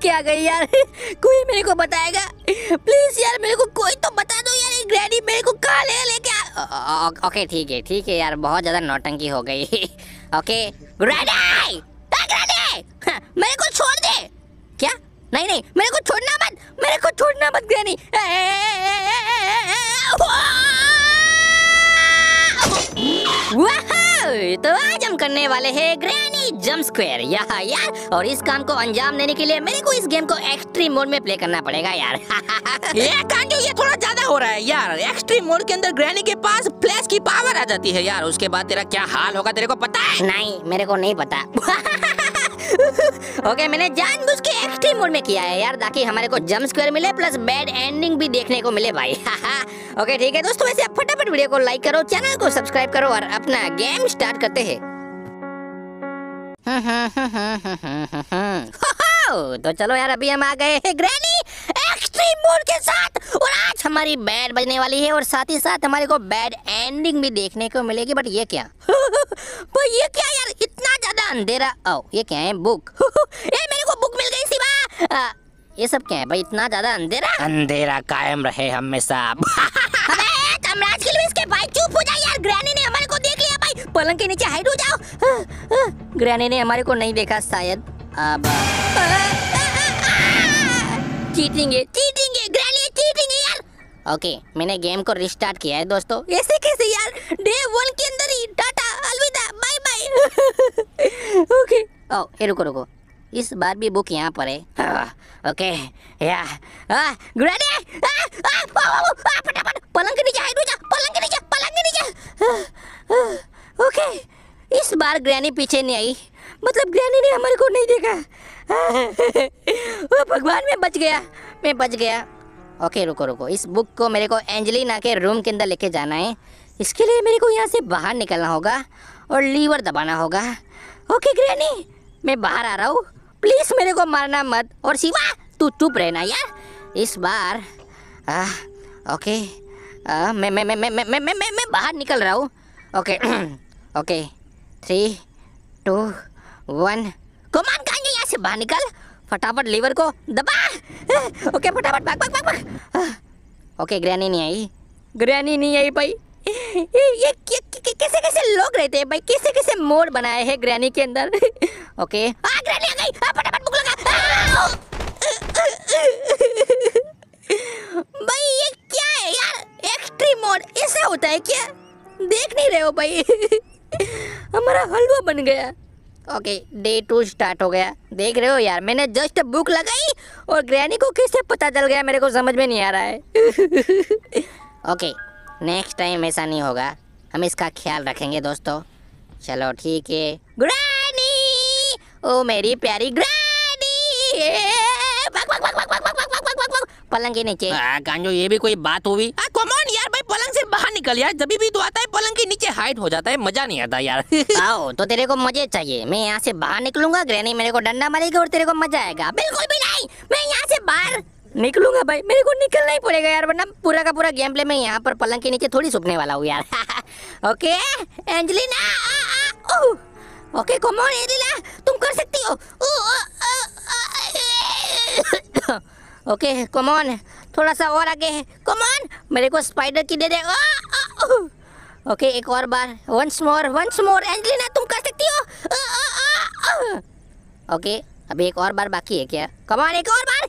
क्या गई यार? कोई मेरे को बताएगा प्लीज यार, मेरे को कोई तो बता दो यार, ग्रैनी मेरे को कहाँ लेके ओके ठीक है यार, बहुत ज्यादा नौटंकी हो गई। ओके ग्रैनी, मेरे को छोड़ दे। क्या? नहीं मेरे को छोड़ना मत ग्रैनी। तो आज हम करने वाले हैं ग्रैनी जंप स्क्वायर यार, और इस काम को अंजाम देने के लिए मेरे को इस गेम को एक्सट्रीम मोड में प्ले करना पड़ेगा यार। ये थोड़ा ज्यादा हो रहा है यार। एक्सट्रीम मोड के अंदर ग्रैनी के पास फ्लैश की पावर आ जाती है यार, उसके बाद तेरा क्या हाल होगा तेरे को पता है? नहीं, मेरे को नहीं पता। ओके, मैंने जानबूझ के एक्सट्रीम मोड में किया है यार, ताकि हमारे को जंप स्क्वायर मिले प्लस बैड एंडिंग भी देखने को मिले भाई। ओके ठीक है दोस्तों, वैसे आप फटाफट वीडियो को लाइक करो, चैनल को सब्सक्राइब करो और अपना गेम स्टार्ट करते हैं। तो चलो यार, अभी हम आ गए हैं ग्रैनी एक्सट्रीम मोड के साथ, और आज हमारी बैड बजने वाली है और साथ ही साथ हमारे को बैड एंडिंग भी देखने को मिलेगी। बट ये क्या? भाई ये क्या यार, इतना ज्यादा अंधेरा। ओ ये क्या है? बुक। मेरे को बुक मिल गई शिवा। ये सब क्या है भाई, इतना ज्यादा अंधेरा? अंधेरा कायम रहे हमेशा। अबे तमराज के लिए इसके भाई चुप हो जा यार, ग्रैनी ने हमारे को देख लिया भाई, पलंग के नीचे हाइड हो जाओ। ग्रैनी ने हमारे को नहीं देखा शायद। अब चीटिंग है ग्रैनी, चीटिंग है यार। ओके, मैंने गेम को रिस्टार्ट किया है दोस्तों। ऐसे कैसे यार? डे 1 के अंदर ही टाटा अलविदा बाय बाय। ओके, ओ ये रुको, इस बार भी बुक यहाँ पर है। ओके या ग्रैनी, फटाफट पलंग के नीचे हाइड हो जा, पलंग के नीचे। ओके, इस बार ग्रैनी पीछे नहीं आई, मतलब ग्रैनी ने हमारे को नहीं देखा। ओ भगवान, मैं बच गया। ओके रुको, इस बुक को मेरे को एंजेलिना के रूम के अंदर लेके जाना है। इसके लिए मेरे को यहाँ से बाहर निकलना होगा और लीवर दबाना होगा। ओके ग्रैनी, मैं बाहर आ रहा हूँ, प्लीज मेरे को मारना मत। और शिवा तू चुप रहना यार इस बार। ओके, मैं बाहर निकल रहा हूँ। ओके 3 2 1 कमान, कहाँ यहाँ से बाहर निकल, फटाफट लीवर को दबा। ओके फटाफट भाग। ओके ग्रैनी नहीं आई भाई। ये कैसे लोग रहते हैं भाई, कैसे मोड बनाए हैं ग्रैनी के अंदर। ओके ग्रैनी आ गई, फटाफट बुक लगा। भाई ये क्या है यार, एक्सट्रीम मोड ऐसा होता है क्या? देख नहीं रहे हो भाई? हमारा हलवा बन गया। ओके डे 2 स्टार्ट हो गया, देख रहे हो यार, मैंने जस्ट बुक लगाई और ग्रैनी को कैसे पता चल गया, मेरे को समझ में नहीं आ रहा है। ओके नेक्स्ट टाइम ऐसा नहीं होगा, हम इसका ख्याल रखेंगे दोस्तों। चलो ठीक है ग्रैनी, ओ मेरी प्यारी ग्रैनी, पलंग के नीचे। गांजो, ये भी कोई बात हुई? कम ऑन यार भाई, पलंग से बाहर निकल यार, जब भी तू आता है पलंग के नीचे हाइड हो जाता है, मजा नहीं आता यार। आओ तो तेरे को मजे चाहिए, मैं यहाँ से बाहर निकलूंगा, ग्रैनी मेरे को डंडा मारेगी और तेरे को मजा आएगा। बिल्कुल भी नहीं, मैं यहाँ से बाहर निकलूंगा भाई, मेरे को निकलना ही पड़ेगा यार, वरना पूरा का पूरा गेम प्ले मैं यहाँ पर पलंग के नीचे थोड़ी छुपने वाला हूँ यार। Okay Angelina, okay come on Angelina, तुम कर सकती हो। ओके कम ऑन, थोड़ा सा और आगे है, कम ऑन, मेरे को स्पाइडर की दे दे। ओके एक और बार, वंस मोर एंजेलिना, तुम कर सकती हो। ओके अभी एक और बार बाकी है क्या? कम ऑन, एक और बार।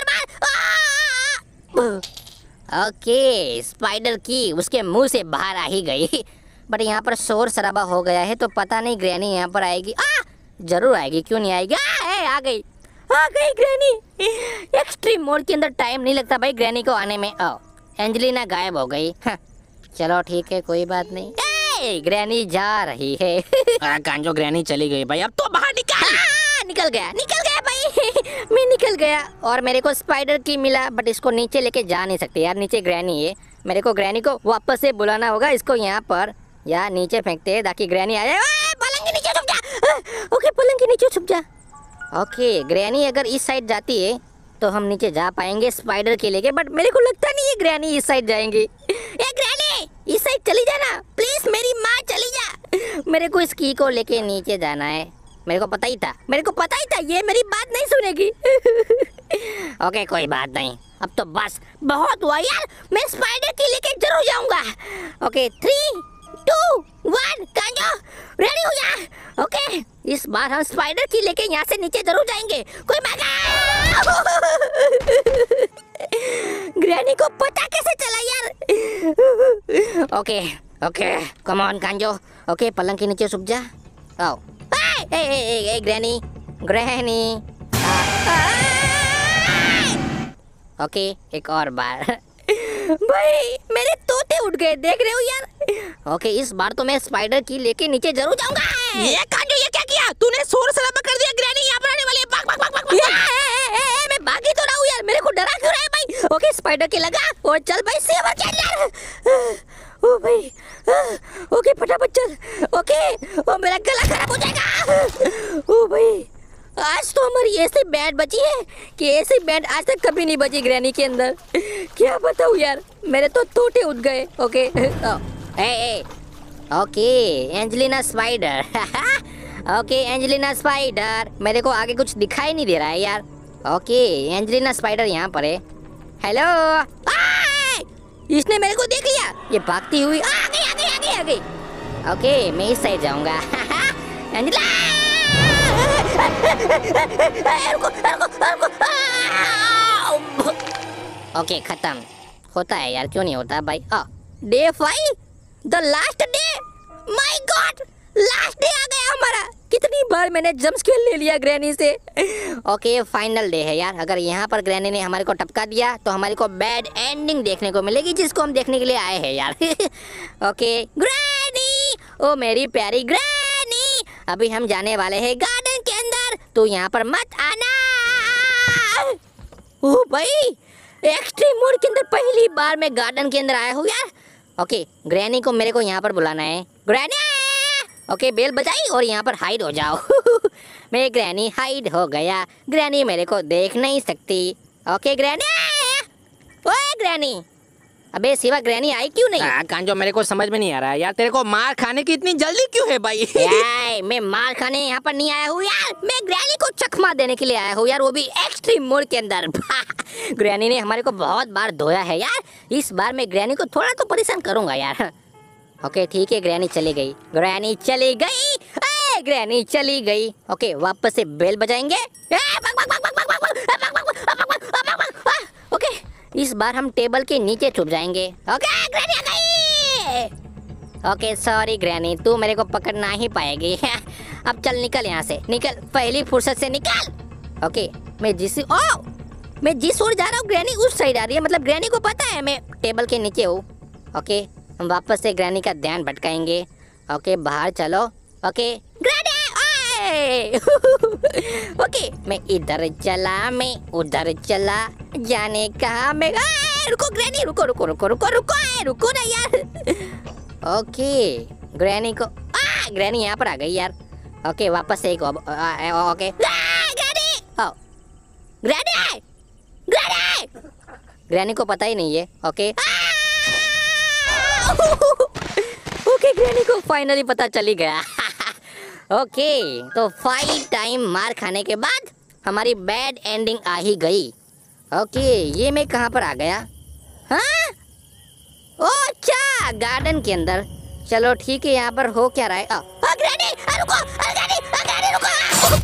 ओके स्पाइडर की उसके मुंह से बाहर आ ही गई, बट यहाँ पर शोर शराबा हो गया है, तो पता नहीं ग्रैनी यहाँ पर आएगी। जरूर आएगी, क्यों नहीं आएगी? आ गई ग्रैनी। एक्सट्रीम मोड के अंदर टाइम नहीं लगता भाई ग्रैनी को आने में। एंजेलिना गायब हो गई। चलो ठीक है, कोई बात नहीं। ग्रैनी जा रही है। गांजो, ग्रैनी चली गई भाई, अब तो बाहर निकल गया भाई। मैं निकल गया और मेरे को स्पाइडर की मिला, बट इसको नीचे लेके जा नहीं सकते यार, नीचे ग्रैनी है, मेरे को ग्रैनी को वापस से बुलाना होगा। इसको यहाँ पर या नीचे फेंकते हैं ताकि ग्रैनी आ जाए। पलंग के नीचे छुप जा। ओके पलंग के नीचे छुप जा। ओके ग्रैनी अगर इस साइड जाती है तो हम नीचे जा पाएंगे स्पाइडर के लेके, बट मेरे को लगता नहीं है ग्रैनी इस साइड जाएंगी। ग्रैनी इस साइड चली जाना प्लीज, मेरी माँ चली जा, मेरे को इस की को लेके नीचे जाना है। मेरे को पता ही था, मेरे को पता ही था ये मेरी बात नहीं सुनेगी। ओके कोई बात नहीं, अब तो बस बहुत हुआ यार, मैं स्पाइडर की लेके जरूर जाऊंगा। ओके 3, 2, 1 कांजो रेडी हो जा। ओके इस बार हम स्पाइडर की लेके यहाँ से नीचे जरूर जाएंगे। कोई भागा। ग्रैनी को पता कैसे चला यार। ओके ओके कम ऑन कांजो। ओके पलंग के नीचे छुप जा। आओ ए ग्रैनी ग्रैनी। ओके एक और बार। भाई मेरे तोते उठ गए, देख रहे हो यार। ओके इस बार तो मैं स्पाइडर की लेके नीचे जरूर जाऊंगा। ये कांजो ये क्या किया तूने? शोर शराबा कर दिया, ग्रैनी यहाँ पर आने वाली है। भाग भाग भाग भाग भाग। मैं भागी तो रहा हूँ यार, मेरे को डरा क्यों रहा है भाई। ओके स्पाइडर के लगा और चल भाई सेवर के अंदर। ओ भाई ओके फटाफट चल। ओके ओ मेरा गला खराब हो जाएगा। ओ भाई आज तो हमारी ऐसी बैंड बची है कि ऐसी बैंड आज तक कभी नहीं बची ग्रैनी के अंदर। क्या बताऊँ यार, मेरे तो तोते उठ गए। Okay okay Angelina spider. Okay Angelina spider, मेरे को आगे कुछ दिखाई नहीं दे रहा है यार। ओके एंजेलिना स्पाइडर यहाँ पर है। हेलो इसने मेरे को देख लिया, ये भागती हुई आ गई। ओके मैं इस साइड जाऊंगा। एंजेला ओके खत्म होता है यार, क्यों नहीं होता भाई। Day 5 the last day. My god last day आ गया हमारा। कितनी बार मैंने जंप स्केल ले लिया ग्रैनी से। ओके फाइनल डे है यार, अगर यहाँ पर ग्रैनी ने हमारे को टपका दिया तो हमारे को बैड एंडिंग देखने को मिलेगी, जिसको हम देखने के लिए आए हैं यार। ओके ग्रैनी ओ मेरी प्यारी ग्रैनी, अभी हम जाने वाले हैं गार्डन के अंदर, तू यहाँ पर मत आना। ओ भाई एक्सट्रीम मोड के अंदर पहली बार मैं गार्डन के अंदर आया हूँ यार। ओके ग्रैनी को मेरे को यहाँ पर बुलाना है। ग्रैनी ओके बेल बजाई और यहाँ पर हाइड हो जाओ। मैं ग्रैनी हाइड हो गया, ग्रैनी मेरे को देख नहीं सकती। ओके ग्रैनी ओए ग्रैनी, अबे सिवा ग्रैनी आई क्यों नहीं? कांजो मेरे को समझ में नहीं आ रहा है यार, तेरे को मार खाने की इतनी जल्दी क्यों है भाई? मैं मार खाने यहाँ पर नहीं आया हूँ यार, मैं ग्रैनी को चकमा देने के लिए आया हूँ यार, वो भी एक्सट्रीम मोड के अंदर। ग्रैनी ने हमारे को बहुत बार धोया है यार, इस बार मैं ग्रैनी को थोड़ा तो परेशान करूंगा यार। ओके ठीक है ग्रैनी चली गई, ग्रैनी चली गई, ग्रैनी चली गई। ओके वापस से बेल बजाएंगे। ओके इस बार हम टेबल के नीचे छुप जाएंगे। ओके ग्रैनी आ गई। ओके सॉरी ग्रैनी, तू मेरे को पकड़ ही पाएगी। अब चल निकल यहाँ से, निकल पहली फुर्सत से निकल। ओके मैं जिस ओर जा रहा हूँ ग्रैनी उस साइड आ रही है, मतलब ग्रैनी को पता है मैं टेबल के नीचे हूँ। ओके हम वापस से ग्रैनी का ध्यान भटकाएंगे। ओके बाहर चलो। ओके ग्रैनी ओके मैं इधर चला, मैं उधर चला, जाने कहा मैं। रुको ग्रैनी रुको रुको रुको रुको रुको रुको ना यार। ओके ग्रैनी को ग्रैनी यहाँ पर आ गई यार। ओके वापस से एक okay granny granny granny, granny को पता ही नहीं है। ओके ओके ग्रैनी को फाइनली पता चली गया। ओके तो 5 टाइम मार खाने के बाद हमारी बैड एंडिंग आ ही गई। ओके ये मैं कहाँ पर आ गया? हाँ ओ अच्छा गार्डन के अंदर। चलो ठीक है, यहाँ पर हो क्या रहा है? ग्रैनी रुको, ग्रैनी रुको।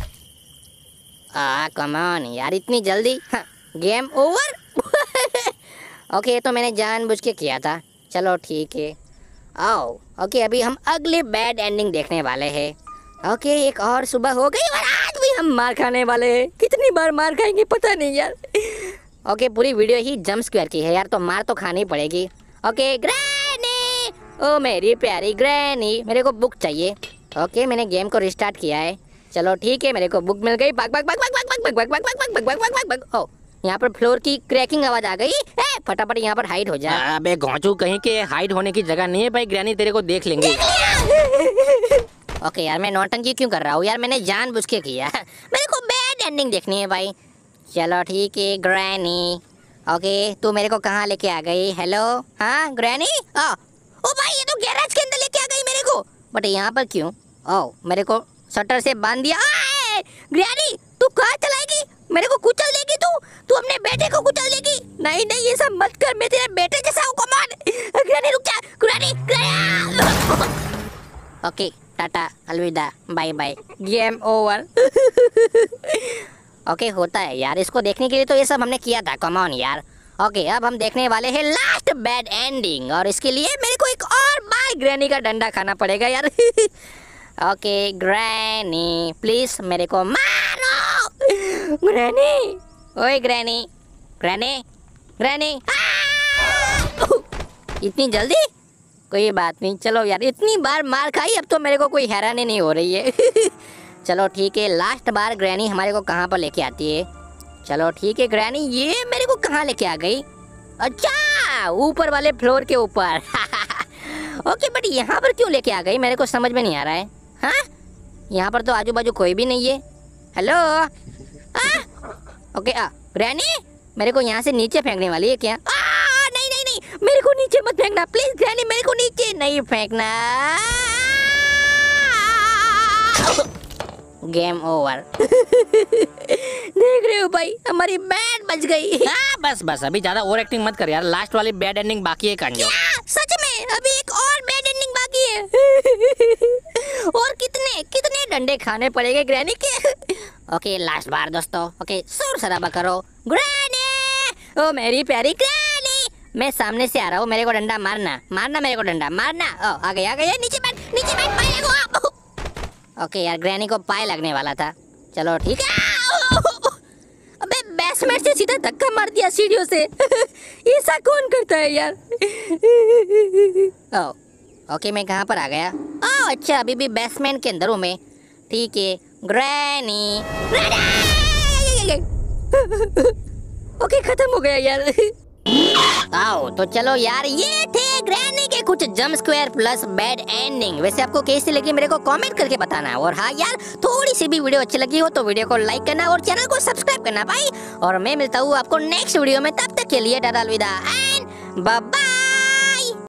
कम ऑन यार इतनी जल्दी? Game over. ओके तो मैंने जानबूझ के किया था। चलो ठीक है आओ। ओके अभी हम अगले बैड एंडिंग देखने वाले हैं। ओके एक और सुबह हो गई और आज भी हम मार खाने वाले हैं। कितनी बार मार खाएंगे पता नहीं यार। ओके पूरी वीडियो ही जंप स्क्वायर की है यार, तो मार तो खानी पड़ेगी। ओके ग्रैनी ओ मेरी प्यारी ग्रैनी, मेरे को बुक चाहिए। ओके मैंने गेम को रिस्टार्ट किया है। चलो ठीक है मेरे को बुक मिल गई। भाग भाग भाग भाग भाग भाग भाग भाग भाग भाग भाग भाग भाग। ओ यहाँ पर फ्लोर की क्रैकिंग आवाज आ गई। फटाफट यहाँ पर हाइड हो जा। अबे घोंचू कहीं के हाइड होने की जगह नहीं है भाई, ग्रैनी तेरे को देख लेंगे। ओके यार मैं नौटंकी क्यों कर रहा हूँ यार, मैंने जानबूझ के किया। मेरे को बैड एंडिंग देखनी है भाई। चलो ठीक है ग्रैनी। ओके तू मेरे को कहाँ लेके आ गई? हेलो हाँ ग्रैनी। ओ भाई ये तो गैराज के अंदर लेके आ गई मेरे को, बट यहाँ पर क्यों? ओ मेरे को शटर से बांध दिया। ग्रैनी तू कहाँ चलाएगी? मेरे को कुचल देगी तू अपने बेटे को कुचल देगी। नहीं नहीं ये सब मत कर, मैं तेरे बेटे जैसा हूँ। कम ऑन ग्रैनी रुक जा। ग्रैनी ओके टाटा अलविदा bye bye game over. Okay होता है यार, इसको देखने के लिए तो ये सब हमने किया था। कम ऑन यार। ओके अब हम देखने वाले हैं लास्ट बैड एंडिंग, और इसके लिए मेरे को एक और बार ग्रैनी का डंडा खाना पड़ेगा यार। ओके ग्रैनी प्लीज मेरे को मारो। ग्रैनी ओए ग्रैनी ग्रैनी ग्रैनी इतनी जल्दी? कोई बात नहीं, चलो यार इतनी बार मार खाई, अब तो मेरे को कोई हैरानी नहीं हो रही है। चलो ठीक है, लास्ट बार ग्रैनी हमारे को कहाँ पर लेके आती है? चलो ठीक है ग्रैनी, ये मेरे को कहाँ लेके आ गई? अच्छा ऊपर वाले फ्लोर के ऊपर। ओके बट यहाँ पर क्यों लेके आ गई मेरे को समझ में नहीं आ रहा है। हाँ यहाँ पर तो आजू बाजू कोई भी नहीं है। हेलो ओके ग्रैनी मेरे को यहाँ से नीचे फेंकने वाली है क्या? नहीं नहीं नहीं मेरे को नीचे मत फेंकना प्लीज ग्रैनी, मेरे को नीचे नहीं फेंकना। Game over. देख रहे हो भाई हमारी बैड बच गई। बस बस अभी ज्यादा ओवर एक्टिंग मत कर यार, लास्ट वाली बैड एंडिंग बाकी है कांजो। सच में अभी एक और बैड एंडिंग बाकी है। और कितने कितने डंडे खाने पड़ेंगे ग्रैनी के? ओके लास्ट बार दोस्तों। ओके शोर शराबा करो। ग्रैनी ओ मेरी प्यारी ग्रैनी, मैं सामने से आ रहा हूँ, मेरे को डंडा मारना मारना, मेरे को डंडा मारना। आ गया नीचे बैठ पाए लगो। ओके यार ग्रैनी को पाए लगने वाला था। चलो ठीक है। अबे बेसमेंट से सीधा धक्का मार दिया सीढ़ियों से। ऐसा कौन करता है यार? ओके मैं कहाँ पर आ गया? अच्छा अभी भी बेसमेंट के अंदर हूँ मैं। ठीक है ग्रैनी। ओके खत्म हो गया यार। आओ तो चलो यार, ये थे ग्रैनी के कुछ jump square plus bad ending. वैसे आपको कैसी लगी मेरे को कमेंट करके बताना। और हाँ यार थोड़ी सी भी वीडियो अच्छी लगी हो तो वीडियो को लाइक करना और चैनल को सब्सक्राइब करना भाई। और मैं मिलता हूँ आपको नेक्स्ट वीडियो में, तब तक के लिए टाटा अलविदा एंड बाय।